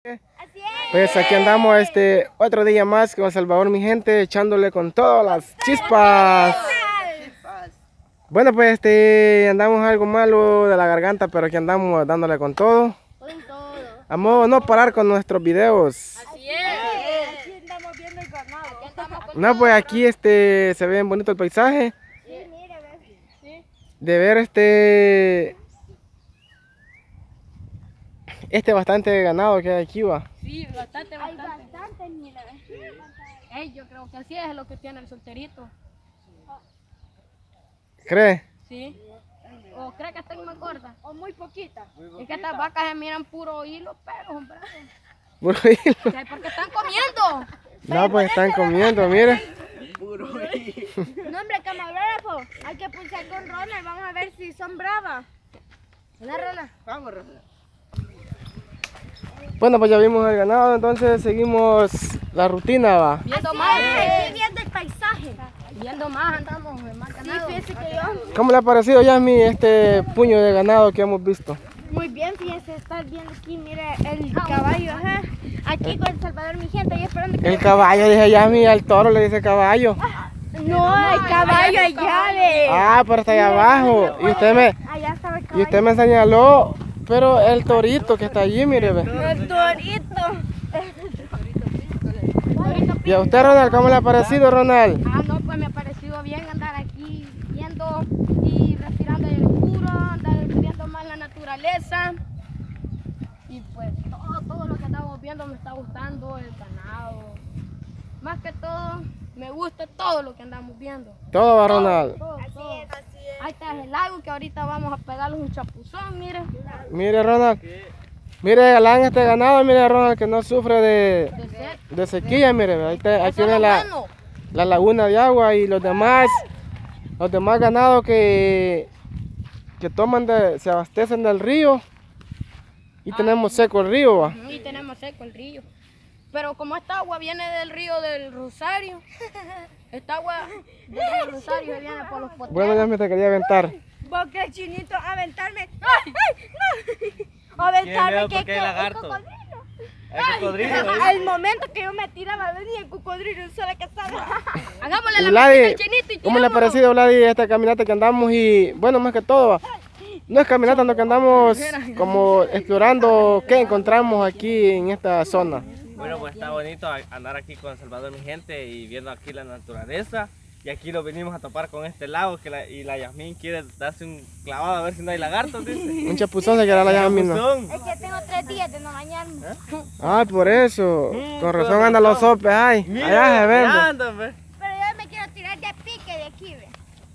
Así es. Pues aquí andamos otro día más con El Salvador, mi gente, echándole con todas las chispas. Bueno, pues andamos algo malo de la garganta, pero aquí andamos dándole con todo. Con todo. A modo de no parar con nuestros videos. Así es. Aquí andamos viendo el ganado. No, pues aquí se ve bien bonito el paisaje. Sí, mire, ve. Sí. De ver bastante ganado que hay aquí, va. Sí, bastante. Hay bastantes, mire. Ey, yo creo que así es lo que tiene el solterito. ¿Cree? Sí. ¿O cree que están más gordas? O muy poquita. Es que estas vacas se miran puro hilo, pero hombre. Puro hilo. ¿Sabes por qué están comiendo? No, pues están comiendo, mire. No, hombre, camarógrafo. Hay que pulsar con Ronald. Vamos a ver si son bravas. ¿Verdad, Ronald? Vamos, Ronald. Bueno, pues ya vimos el ganado, entonces seguimos la rutina, va. Viendo Así más. es, aquí viendo el paisaje. Viendo más, andamos más Sí, ganado. fíjese que yo. ¿Cómo le ha parecido, Yasmi, este puño de ganado que hemos visto? Muy bien, fíjese, estar viendo aquí, mire el caballo, ajá. Aquí con El Salvador, mi gente, y esperando que... El caballo, dije Yasmi, al toro le dice caballo. No, el caballo allá, ve. Ah, pero está allá abajo. Y Allá estaba el caballo. usted me señaló, pero el torito que está allí, mire, ve. El torito. ¿Y a usted, Ronald, cómo le ha parecido, Ronald? Ah, no, pues me ha parecido bien andar aquí viendo y respirando aire puro, andar viendo más la naturaleza. Y pues todo lo que estamos viendo me está gustando, el ganado. Más que todo, me gusta todo lo que andamos viendo. Todo va, Ronald. Todo. Así es. Ahí está el lago que ahorita vamos a pegarles un chapuzón, miren. Mire, Ronald. Mire, galán este ganado, mire, Ronald, que no sufre De sed. de sequía, mire, ve. Ahí Eso tiene es lo la bueno. laguna de agua y los demás ganados que se abastecen del río y tenemos seco el río, va. Y tenemos seco el río. Pero como esta agua viene del río del Rosario, esta agua del río Rosario se viene por los potreros. Bueno, ya me te quería aventar. Porque el chinito, aventarme. ¡Ay, ay, no! Aventarme miedo que porque hay el lagarto. cocodrilo. El cocodrilo, ¿eh? Al momento que yo me tiraba, venía el cocodrilo, solo que estaba. Hagámosle Y la Vladi, visita al chinito y ¿cómo le ha tirámoslo. parecido, Vladi, esta caminata que andamos? Y bueno, más que todo, va. No es caminata, sino que andamos como explorando qué encontramos aquí en esta zona. Bueno, pues está bonito andar aquí con El Salvador, mi gente, y viendo aquí la naturaleza. Y aquí lo venimos a topar con este lago y la Yasmín quiere darse un clavado a ver si no hay lagartos, dice. Un chapuzón se quedará la Yasmin. Chapuzón. Es que tengo 3 días de no bañarme. Ah, por eso. Con razón con andan los razón. sopes, ay. Mira, Allá se vende. anda, pues. Pero yo me quiero tirar de pique de aquí, ve.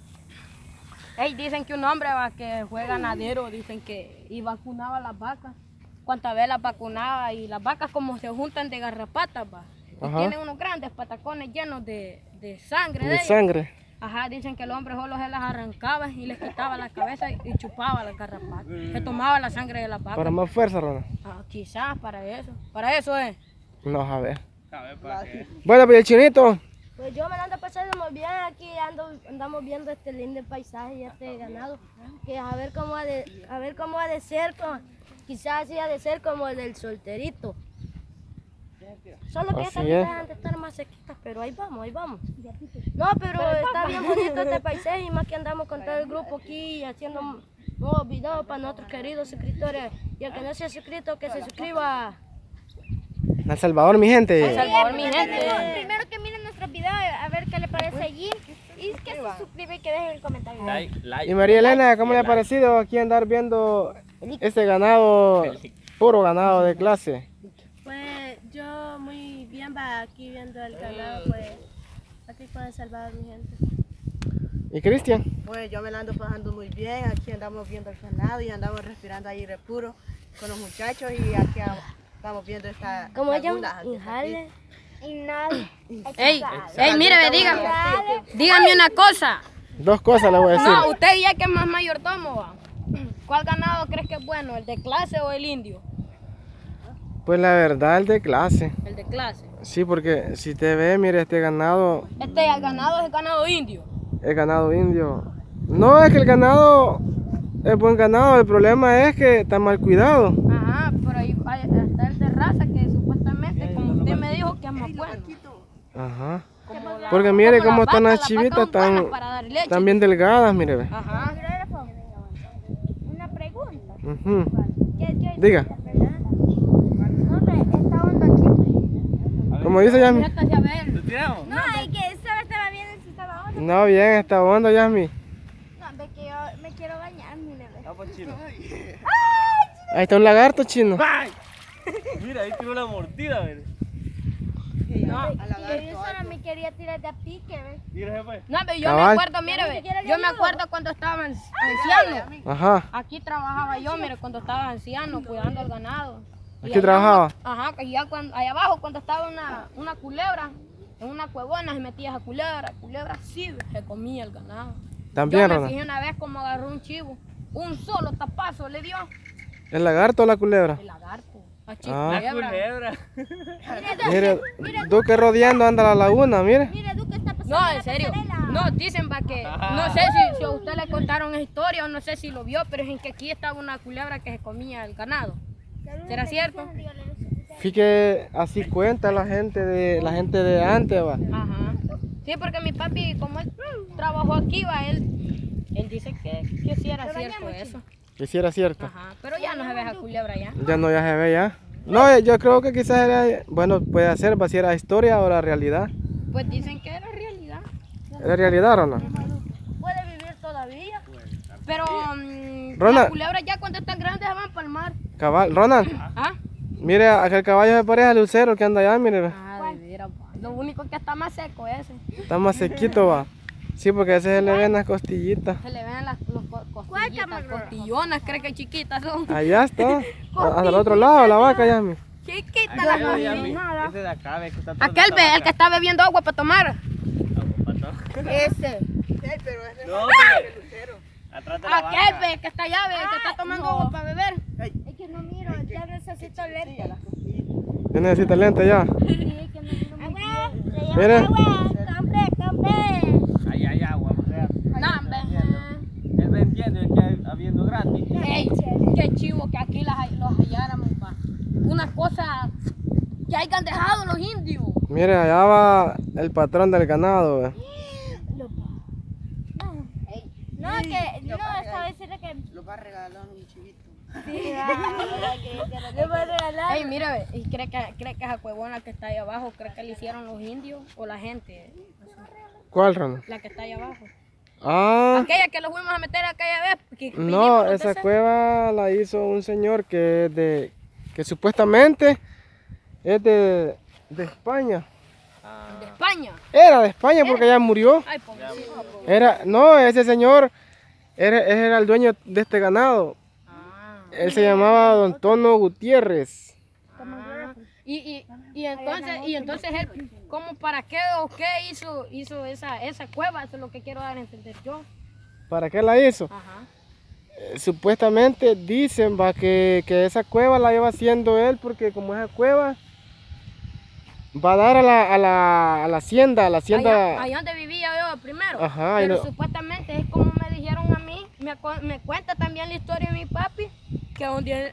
Ey, dicen que un hombre que fue ganadero, dicen que y vacunaba a las vacas. Cuántas veces las vacunaba y las vacas como se juntan de garrapatas, va. Y Ajá. tienen unos grandes patacones llenos de sangre de De ellas. sangre. Ajá, dicen que el hombre solo se las arrancaba y les quitaba la cabeza y chupaba las garrapatas. Se tomaba la sangre de las vacas. Para más fuerza, Ronald. Ah, quizás para eso. Para eso es. No, a ver. A ver, para qué. Bueno, pues el chinito. Pues yo me la ando pasando muy bien aquí, andamos viendo este lindo paisaje y este ganado. Que a ver cómo ha de ser, quizás sí ha de ser como el del solterito. Solo que Así estas es. dejan de estar más sequitas, pero ahí vamos, ahí vamos. No, pero está bien bonito este paisaje y más que andamos con todo el grupo aquí haciendo nuevos videos para nuestros queridos suscriptores. Y el que no se ha suscrito, que se suscriba. El Salvador, mi gente. El Salvador, mi gente. Primero que miren nuestros videos, a ver qué le parece allí. Y que se suscriba y que dejen el comentario. Like. Y María Elena, ¿cómo le ha parecido aquí andar viendo este ganado, puro ganado de clase? Pues yo muy bien va aquí viendo el ganado, pues aquí con El Salvador, mi gente. ¿Y Cristian? Pues yo me la ando pasando muy bien, aquí andamos viendo el ganado y andamos respirando aire puro con los muchachos y aquí estamos viendo esta Como ella laguna aquí. inhale, inhale. Ey, mire, dígame una cosa. Dos cosas le voy a decir. No, usted ya que es más mayordomo, va. ¿Cuál ganado crees que es bueno, el de clase o el indio? Pues la verdad, el de clase. El de clase. Sí, porque si te ve, mire, este ganado, El ganado es el ganado indio. el ganado indio. No, es que el ganado es buen ganado, el problema es que está mal cuidado. Ajá, pero ahí está el de raza que más bueno. Ajá. Como Porque mire como cómo están las vacas chivitas, son buenas están, para dar leche. están bien delgadas, mire. Ve. Ajá. Una pregunta. Ujú. ¿Qué Diga. No, hombre, esta onda aquí. Como dice Yasmi. Métase a ver. ¿Lo tiramos? No, es que esta estaba bien, esta estaba onda. No, bien, está hondo, Yasmi. No, hombre, que yo me quiero bañar, mire. Ve. Ah, pues chino. Ahí está un lagarto chino. ¡Ay! Mira, ahí tiró la mordida, mire. No, Yo solo me quería tirar de a pique, ¿ves? Mira, pues. no, pero yo me Cabal. acuerdo, mire, ve, yo me acuerdo cuando estaba anciano. Ajá. Aquí trabajaba yo, mire, cuando estaba anciano, cuidando el ganado. Y Aquí allá trabajaba. Ajá, que ya allá abajo, cuando estaba una culebra, en una cuevona se metía esa culebra sí se comía el ganado. También, Yo me Ronald. fijé una vez como agarró un chivo, un solo tapazo le dio ¿El lagarto o la culebra? el lagarto. A Ah. La culebra. culebra. Mire, tú que rodeando anda la laguna, mire. Mira, tú, ¿qué está pasando? No, en la en serio. pasarela? No, dicen va que, no sé si a usted le contaron esa historia o no sé si lo vio, pero es en que aquí estaba una culebra que se comía el ganado. ¿Será cierto? Fíjate que así cuenta la gente de antes, va. Ajá. Sí, porque mi papi, como él trabajó aquí, va, él dice que sí era cierto eso. Que si era cierto. Ajá, pero ya no se ve esa culebra ya. Ya no, ya se ve ya. No, yo creo que quizás era, bueno, puede ser, va, si era historia o la realidad. Pues dicen que era realidad. ¿Era realidad o no? Puede vivir todavía. Pero Ronald. las culebras ya cuando están grandes se van para el mar. Cabal, Ronald, ¿Ah? mire, aquel caballo se parece al lucero que anda allá, mire, ve. Ah, de veras, va. Lo único que está más seco es ese. Está más sequito, va. Sí, porque a ese se le ven las costillitas. Se le ven las costillitas, costillonas, creo que chiquitas son. Allá está. Hasta el otro lado, la vaca, ya, mi. Chiquitas Ahí las va, ya, costillonas. ese de acá, ve que está Aquel ve, el que está bebiendo agua para tomar. Ese. No, mire. Atrás de la Aquel vaca. ve, que está allá, ve, el que está tomando agua para beber. Es que no miro, ya necesito lente. Ya necesita lente ya. Agua, Mire. agua, compre. Ahí hay agua, o sea. No, hombre. Él vendiendo y que habiendo gratis. Ey, qué chivo que aquí los halláramos, pa. Una cosa que hayan dejado los indios. Mire, allá va el patrón del ganado, ve. No, que no, esta vez era que Los va a regalar un chivito. le voy a regalar. Ey, mira, ve, y cree que esa cuevona que está ahí abajo, cree que le hicieron los indios o la gente, ¿Cuál, Ronald? la que está ahí abajo. Ah, Aquella que lo fuimos a meter aquella vez. Que no, vinimos los esa veces. cueva la hizo un señor que supuestamente es de España. De España. Era de España porque ya murió. Ay, pobrecito. No, ese señor era el dueño de este ganado. Ah. Él se llamaba Don Tono Gutiérrez. Ah. Y entonces él, ¿cómo para qué o qué hizo esa cueva? Eso es lo que quiero dar a entender yo. ¿Para qué la hizo? Ajá. Supuestamente dicen va que esa cueva la iba haciendo él porque como esa cueva va a dar a la hacienda, Allá donde vivía yo primero. Ajá, Pero y lo- supuestamente es como me dijeron a mí, me cuenta también la historia de mi papi, que donde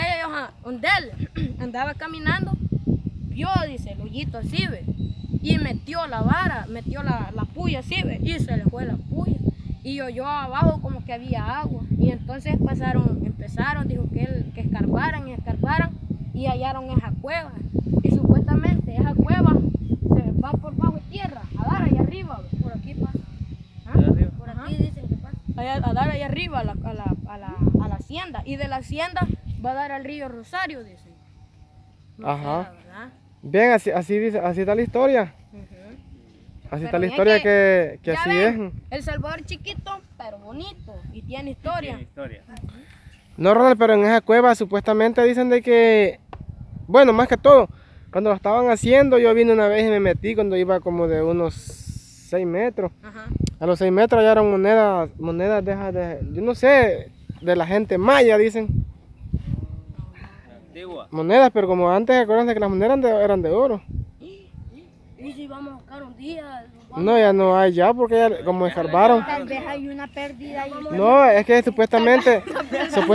él andaba caminando, vio, dice, el hoyito así, ve, y metió la vara, metió la puya así, ve, y se le fue la puya. Y oyó abajo como que había agua. Y entonces empezaron, dijo que escarbaran y hallaron esa cueva. Y supuestamente esa cueva se va por bajo tierra, a dar allá arriba, ve, por aquí pasa. ¿Ah? Por aquí dicen que pasa. A dar allá arriba a la hacienda. Y de la hacienda va a dar al río Rosario, dicen. No Ajá. sé, la verdad. Bien, así dice, así está la historia. Ujú. Así está Pero la es historia que ya así ven, es. El Salvador chiquito, pero bonito. Y tiene historia. Tiene historia. No, Ronald, pero en esa cueva supuestamente dicen de que, bueno, más que todo, cuando lo estaban haciendo, yo vine una vez y me metí cuando iba como de unos 6 metros. Ajá. A los 6 metros hallaron monedas de esas yo no sé, de la gente maya, dicen. Antigua. Monedas, pero como antes, acuérdense que las monedas eran de oro. Y si vamos a buscar un día, No, ya no hay ya, porque ya como escarbaron. tal vez hay una pérdida ahí. No, es que supuestamente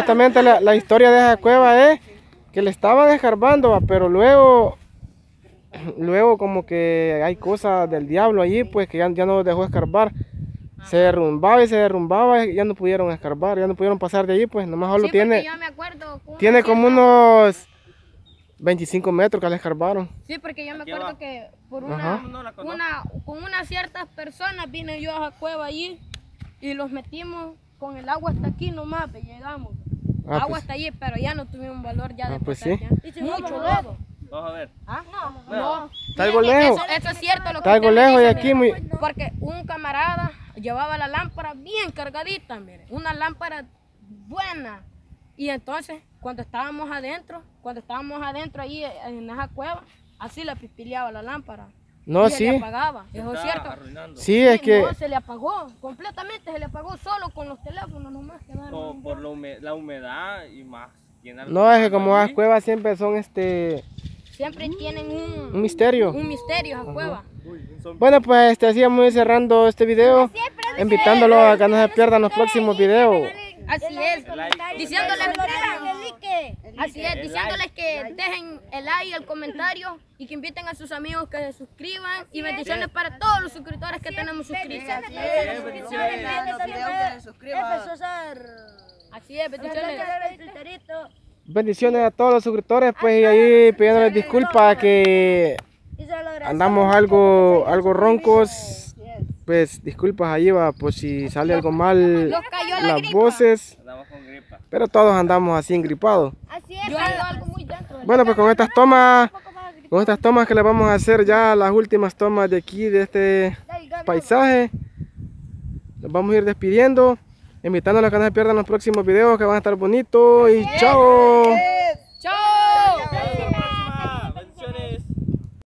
la historia de esa cueva es que le estaban escarbando, va, pero luego luego como que hay cosas del diablo allí, pues que ya no nos dejó escarbar. Se derrumbaba y ya no pudieron escarbar, ya no pudieron pasar de allí, pues nomás solo Sí, tiene, porque yo me acuerdo con tiene una como cierta- unos 25 metros que le escarbaron. Sí, porque yo me Aquí acuerdo abajo. que por Ajá. No la conozco. con unas ciertas personas vine yo a esa cueva allí y los metimos con el agua hasta aquí nomás, pues, llegamos. Ah, Agua pues. hasta allí, pero ya no tuvimos valor ya de Ah, pues pasar sí. ya. Mucho lodo. Vamos a ver. ¿Ah? No. No. Está algo Miren, lejos. Eso es cierto lo que Está algo usted me lejos de dice, aquí, mire. muy... Porque un camarada llevaba la lámpara bien cargadita, mire, una lámpara buena. Y entonces, cuando estábamos adentro ahí en esa cueva, así le pispileaba la lámpara. No, y se sí. le apagaba, eso es Está cierto. arruinando. Sí, es que... No, se le apagó, completamente se le apagó solo con los teléfonos nomás quedaron. O por la humedad y más. llenar No, es que como allí. las cuevas siempre son Siempre tienen un misterio. un misterio esa cueva. Bueno, pues así vamos a ir cerrando este video, invitándolo a que no se pierdan los próximos videos. Así es, diciéndoles, así es, El diciéndoles que dejen el like, el comentario y que inviten a sus amigos que se suscriban y bendiciones para todos los suscriptores que tenemos suscritos. Así es, bendiciones. Bendiciones a todos los suscriptores, pues y ahí pidiéndoles disculpas que andamos algo roncos, pues disculpas ahí va, pues si sale algo mal Los cayó la las gripa. voces, Andamos con gripa. pero todos andamos así engripados. Yo ando algo muy dentro. Bueno, pues con estas tomas que les vamos a hacer ya las últimas tomas de aquí, de este paisaje, nos vamos a ir despidiendo, invitándolos a que no se pierdan los próximos videos que van a estar bonitos y chao.